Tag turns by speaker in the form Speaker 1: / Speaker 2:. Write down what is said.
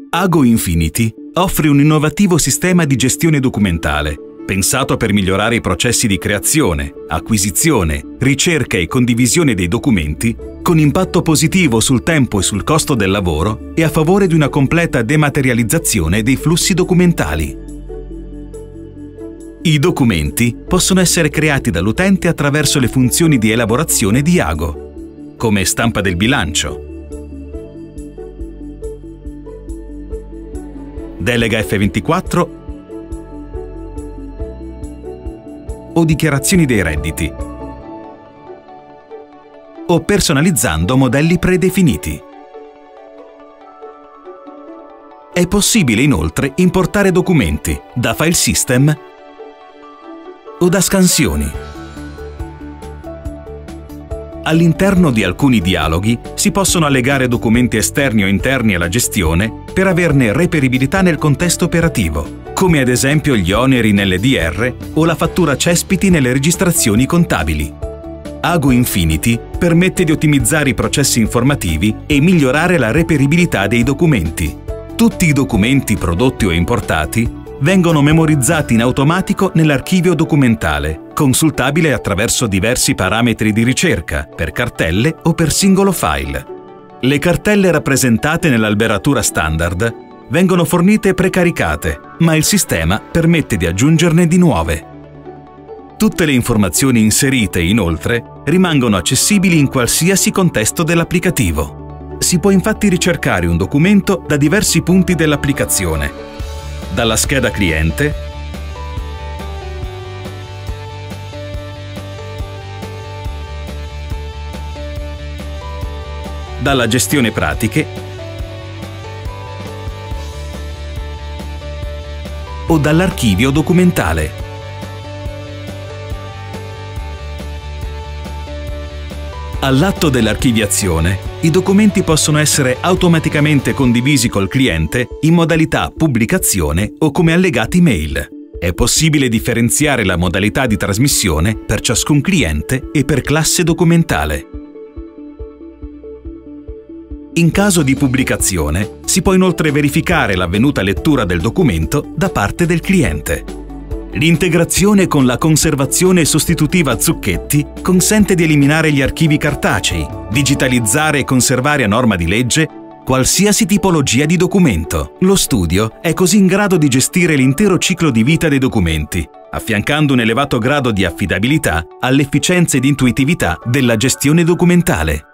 Speaker 1: Ago Infinity offre un innovativo sistema di gestione documentale, pensato per migliorare i processi di creazione, acquisizione, ricerca e condivisione dei documenti, con impatto positivo sul tempo e sul costo del lavoro e a favore di una completa dematerializzazione dei flussi documentali. I documenti possono essere creati dall'utente attraverso le funzioni di elaborazione di Ago, come stampa del bilancio, delega F24 o dichiarazioni dei redditi, o personalizzando modelli predefiniti. È possibile inoltre importare documenti da file system o da scansioni. All'interno di alcuni dialoghi si possono allegare documenti esterni o interni alla gestione per averne reperibilità nel contesto operativo, come ad esempio gli oneri nell'EDR o la fattura cespiti nelle registrazioni contabili. Ago Infinity permette di ottimizzare i processi informativi e migliorare la reperibilità dei documenti. Tutti i documenti prodotti o importati vengono memorizzati in automatico nell'archivio documentale, consultabile attraverso diversi parametri di ricerca, per cartelle o per singolo file. Le cartelle rappresentate nell'alberatura standard vengono fornite precaricate, ma il sistema permette di aggiungerne di nuove. Tutte le informazioni inserite, inoltre, rimangono accessibili in qualsiasi contesto dell'applicativo. Si può infatti ricercare un documento da diversi punti dell'applicazione, dalla scheda cliente, dalla gestione pratiche o dall'archivio documentale. All'atto dell'archiviazione, i documenti possono essere automaticamente condivisi col cliente in modalità pubblicazione o come allegati mail. È possibile differenziare la modalità di trasmissione per ciascun cliente e per classe documentale. In caso di pubblicazione, si può inoltre verificare l'avvenuta lettura del documento da parte del cliente. L'integrazione con la conservazione sostitutiva Zucchetti consente di eliminare gli archivi cartacei, digitalizzare e conservare a norma di legge qualsiasi tipologia di documento. Lo studio è così in grado di gestire l'intero ciclo di vita dei documenti, affiancando un elevato grado di affidabilità all'efficienza ed intuitività della gestione documentale.